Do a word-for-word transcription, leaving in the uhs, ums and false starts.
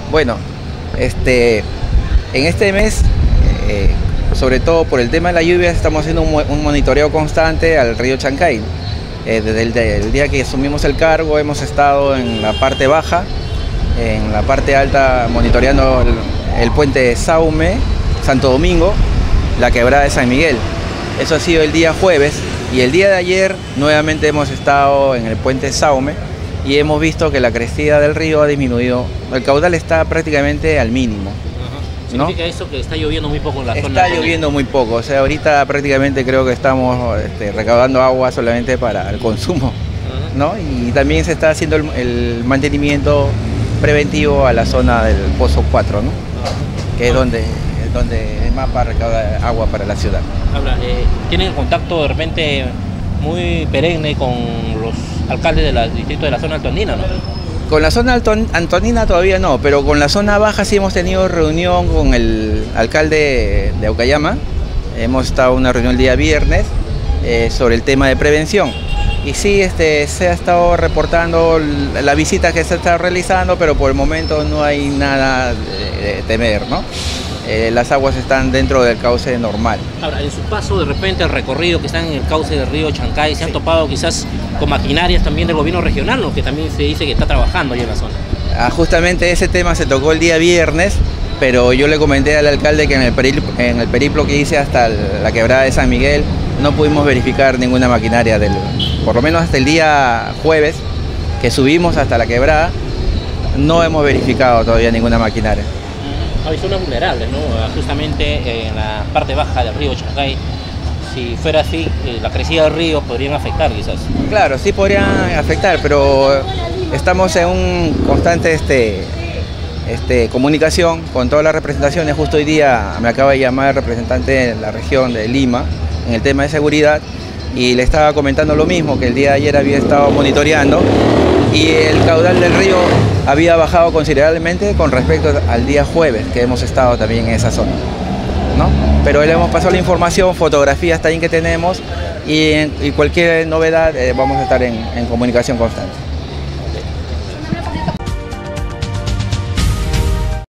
Bueno, este, en este mes, eh, sobre todo por el tema de la lluvia, estamos haciendo un, un monitoreo constante al río Chancay. Eh, desde el, el día que asumimos el cargo hemos estado en la parte baja, en la parte alta monitoreando el, el puente Saume, Santo Domingo, la quebrada de San Miguel. Eso ha sido el día jueves y el día de ayer nuevamente hemos estado en el puente Saume y hemos visto que la crecida del río ha disminuido, el caudal está prácticamente al mínimo. ¿Significa ¿no? eso que está lloviendo muy poco en la está zona? Está lloviendo muy poco, o sea, ahorita prácticamente creo que estamos este, recaudando agua solamente para el consumo, uh-huh. ¿no? Y también se está haciendo el, el mantenimiento preventivo a la zona del Pozo cuatro, ¿no? Uh-huh. Que es donde, donde es más para recaudar agua para la ciudad. Habla, eh, ¿tienen contacto de repente muy perenne con los alcaldes del distrito de la zona altoandina, no? Con la zona antonina todavía no, pero con la zona baja sí hemos tenido reunión con el alcalde de Aucayama. Hemos estado en una reunión el día viernes eh, sobre el tema de prevención. Y sí, este, se ha estado reportando la visita que se está realizando, pero por el momento no hay nada de, de temer, ¿no? Eh, las aguas están dentro del cauce normal. Ahora, en su paso, de repente, el recorrido que están en el cauce del río Chancay, ¿se han sí. topado quizás con maquinarias también del gobierno regional, ¿no? Que también se dice que está trabajando allí en la zona? Ah, justamente ese tema se tocó el día viernes, pero yo le comenté al alcalde que en el periplo, en el periplo que hice hasta la quebrada de San Miguel no pudimos verificar ninguna maquinaria, del, por lo menos hasta el día jueves, que subimos hasta la quebrada, no hemos verificado todavía ninguna maquinaria. Hay zonas vulnerables, ¿no? Justamente en la parte baja del río Chancay. Si fuera así, la crecida del río podrían afectar quizás. Claro, sí podrían afectar, pero estamos en un constante este, este, comunicación con todas las representaciones. Justo hoy día me acaba de llamar el representante de la región de Lima en el tema de seguridad y le estaba comentando lo mismo, que el día de ayer había estado monitoreando y el caudal del río había bajado considerablemente con respecto al día jueves que hemos estado también en esa zona, ¿no? Pero le hemos pasado la información, fotografías también que tenemos y, en, y cualquier novedad eh, vamos a estar en, en comunicación constante.